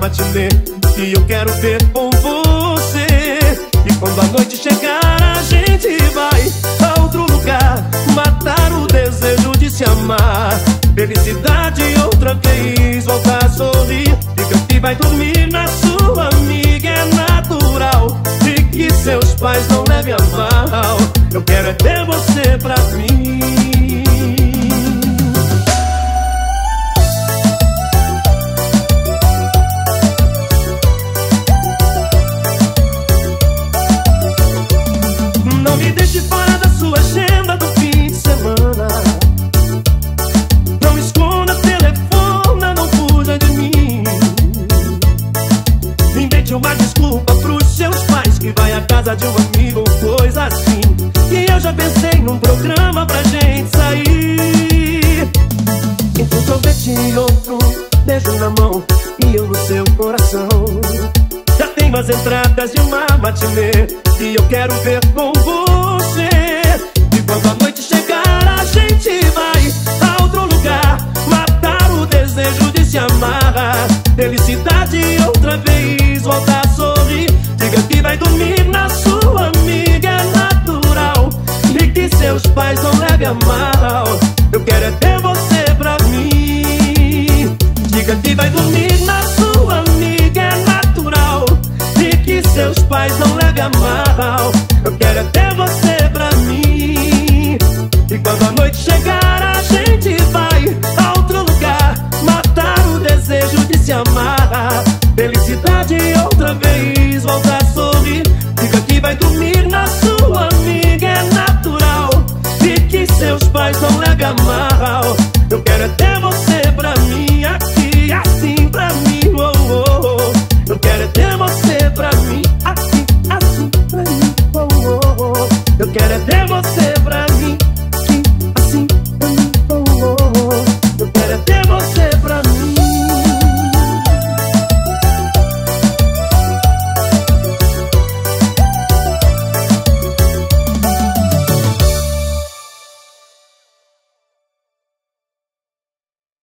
matinê que eu quero ver com você. E quando a noite chegar a gente vai a outro lugar, matar o desejo de se amar. Felicidade outra vez, voltar a sorrir. Diga que vai dormir na sua amiga, é natural. E que seus pais não levem a mal. Eu quero é ter você pra mim. Não me deixe fora da sua agenda do fim de semana. Não esconda, telefona, não fuja de mim. Invente uma desculpa pros seus pais que vai à casa de um amigo ou coisa assim. E eu já pensei num programa pra gente sair. Então sorvete e outro beijo na mão e eu no seu coração. Já tenho as entradas de uma matinê e eu quero ver com você. E quando a noite chegar a gente vai a outro lugar, matar o desejo de se amar. Felicidade outra vez, voltar a sorrir. Diga que vai dormir na sua amiga, é natural. E que seus pais não levem a mal. Eu quero é ter você pra mim. Diga que vai dormir na sua amiga, é natural. E que seus pais não levem a mal. Eu quero é ter você pra mim. E quando a noite chegar a gente vai a outro lugar, matar o desejo de se amar. Felicidade outra vez, voltar a sorrir. Diga que vai dormir na sua amiga, é natural. E que seus pais não levem a mal. Eu quero é ter você pra mim, aqui, assim pra mim, oh, oh, oh. Eu quero é ter você pra mim, aqui, assim pra mim, oh, oh, oh. Eu quero é ter